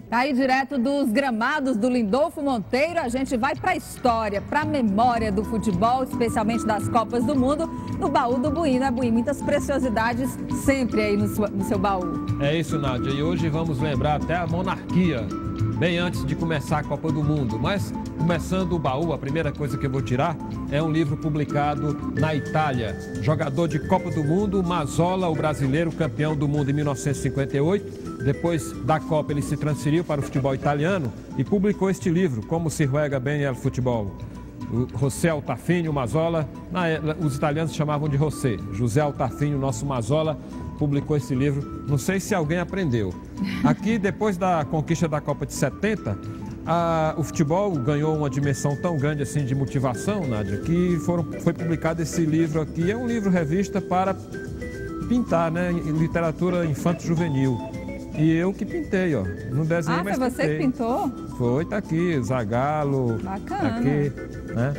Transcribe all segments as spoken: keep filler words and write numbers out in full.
Aí, direto dos gramados do Lindolfo Monteiro, a gente vai para a história, para a memória do futebol, especialmente das Copas do Mundo, no baú do Buim, né, Buim? Muitas preciosidades sempre aí no seu, no seu baú. É isso, Nádia. E hoje vamos lembrar até a monarquia, bem antes de começar a Copa do Mundo. Mas, começando o baú, a primeira coisa que eu vou tirar é um livro publicado na Itália. Jogador de Copa do Mundo, Mazzola, o brasileiro, campeão do mundo em mil novecentos e cinquenta e oito. Depois da Copa, ele se transferiu para o futebol italiano e publicou este livro, Como se juega bem el futebol. O José Altarfinho, Mazzola, na, os italianos chamavam de José. José Altarfinho, nosso Mazzola, publicou esse livro. Não sei se alguém aprendeu. Aqui, depois da conquista da Copa de setenta, a, o futebol ganhou uma dimensão tão grande assim de motivação, Nádia, que foram, foi publicado esse livro aqui. É um livro-revista para pintar, né? Literatura infanto-juvenil. E eu que pintei, ó. Não desenhei, ah, mas foi você pintei. que pintou? Foi, tá aqui, Zagallo. Bacana. Aqui, né?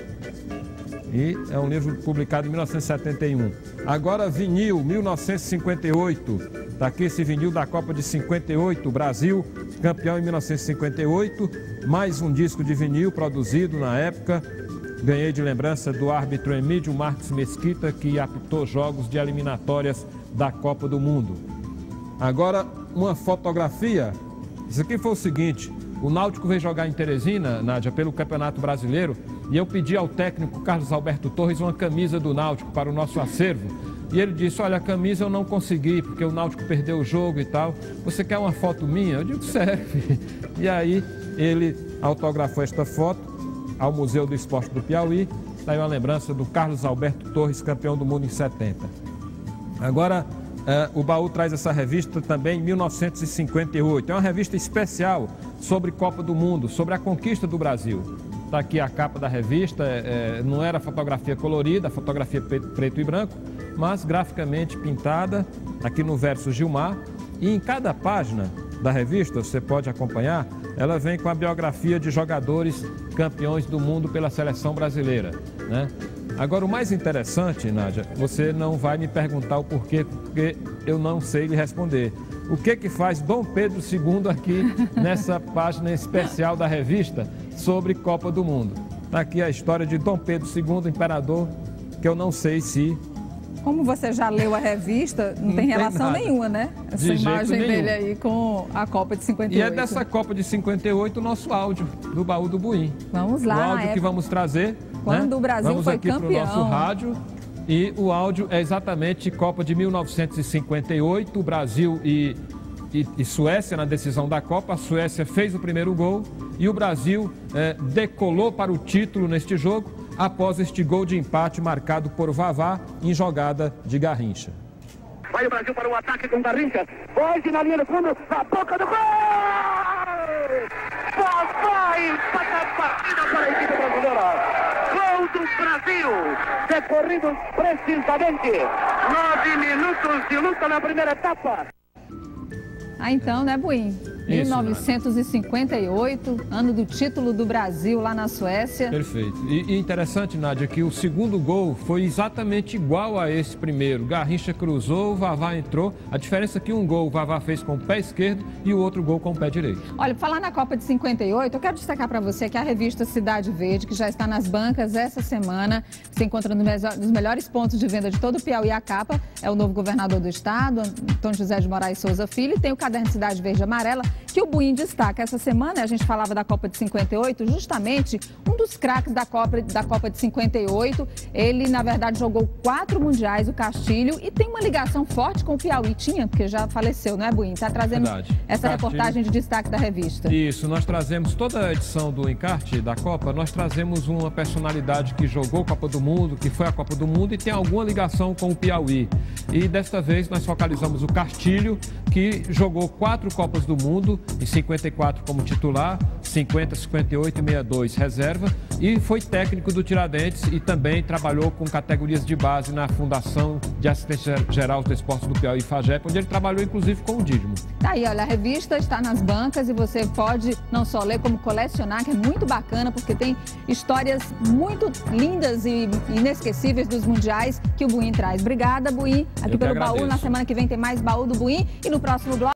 E é um livro publicado em mil novecentos e setenta e um. Agora, vinil, mil novecentos e cinquenta e oito. Tá aqui esse vinil da Copa de cinquenta e oito. Brasil, campeão em mil novecentos e cinquenta e oito. Mais um disco de vinil produzido na época. Ganhei de lembrança do árbitro Emílio Marques Mesquita, que apitou jogos de eliminatórias da Copa do Mundo. Agora, uma fotografia. Isso aqui foi o seguinte: o Náutico veio jogar em Teresina, Nádia, pelo Campeonato Brasileiro, e eu pedi ao técnico Carlos Alberto Torres uma camisa do Náutico para o nosso acervo. E ele disse: olha, a camisa eu não consegui, porque o Náutico perdeu o jogo e tal. Você quer uma foto minha? Eu digo, serve. E aí ele autografou esta foto ao Museu do Esporte do Piauí. Está aí uma lembrança do Carlos Alberto Torres, campeão do mundo em setenta. Agora, Uh, o baú traz essa revista também em mil novecentos e cinquenta e oito. É uma revista especial sobre Copa do Mundo, sobre a conquista do Brasil. Está aqui a capa da revista, é, não era fotografia colorida, fotografia preto e branco, mas graficamente pintada, aqui no verso Gilmar. E em cada página da revista, você pode acompanhar, ela vem com a biografia de jogadores campeões do mundo pela seleção brasileira, né? Agora, o mais interessante, Nádia, você não vai me perguntar o porquê, porque eu não sei lhe responder. O que que faz Dom Pedro segundo aqui nessa página especial da revista sobre Copa do Mundo? Está aqui a história de Dom Pedro segundo, imperador, que eu não sei se... Como você já leu a revista, não, não tem relação tem nenhuma, né? Essa de imagem jeito dele aí com a Copa de cinquenta e oito. E é dessa Copa de cinquenta e oito o nosso áudio do baú do Buim. Vamos lá. O áudio que vamos trazer... Quando né? o Brasil Vamos foi aqui campeão. Para o nosso rádio. E o áudio é exatamente Copa de mil novecentos e cinquenta e oito, Brasil e, e, e Suécia na decisão da Copa. A Suécia fez o primeiro gol e o Brasil é, decolou para o título neste jogo após este gol de empate marcado por Vavá em jogada de Garrincha. Vai o Brasil para o ataque com Garrincha. Hoje na linha do fundo, a boca do gol! Vavá empata a partida para a equipe brasileira. Gol do Brasil, decorridos precisamente nove minutos de luta na primeira etapa. Ah, então, né, Buim? mil novecentos e cinquenta e oito, ano do título do Brasil lá na Suécia. Perfeito. E, e interessante, Nádia, que o segundo gol foi exatamente igual a esse primeiro. Garrincha cruzou, o Vavá entrou. A diferença é que um gol o Vavá fez com o pé esquerdo e o outro gol com o pé direito. Olha, para falar na Copa de cinquenta e oito, eu quero destacar para você que a revista Cidade Verde, que já está nas bancas essa semana, se encontra nos melhores pontos de venda de todo o Piauí. A capa é o novo governador do estado, Antônio José de Moraes Souza Filho, e tem o caderno Cidade Verde Amarela, que o Buim destaca. Essa semana a gente falava da Copa de cinquenta e oito, justamente um dos craques da Copa, da Copa de cinquenta e oito. Ele, na verdade, jogou quatro mundiais, o Castilho, e tem uma ligação forte com o Piauí. Tinha, porque já faleceu, não é, Buim? Está trazendo verdade. Essa Castilho. Reportagem de destaque da revista. Isso, nós trazemos toda a edição do encarte da Copa, nós trazemos uma personalidade que jogou Copa do Mundo, que foi a Copa do Mundo e tem alguma ligação com o Piauí. E desta vez nós focalizamos o Castilho, que jogou quatro Copas do Mundo, em cinquenta e quatro como titular, cinquenta, cinquenta e oito e sessenta e dois reserva, e foi técnico do Tiradentes e também trabalhou com categorias de base na Fundação de Assistência Geral do Esporte do Piauí, FAGEP, onde ele trabalhou inclusive com o Dídimo. Tá aí, olha, a revista está nas bancas e você pode não só ler como colecionar, que é muito bacana, porque tem histórias muito lindas e inesquecíveis dos mundiais que o Buim traz. Obrigada, Buim, aqui pelo baú. Na semana que vem tem mais baú do Buim e no próximo bloco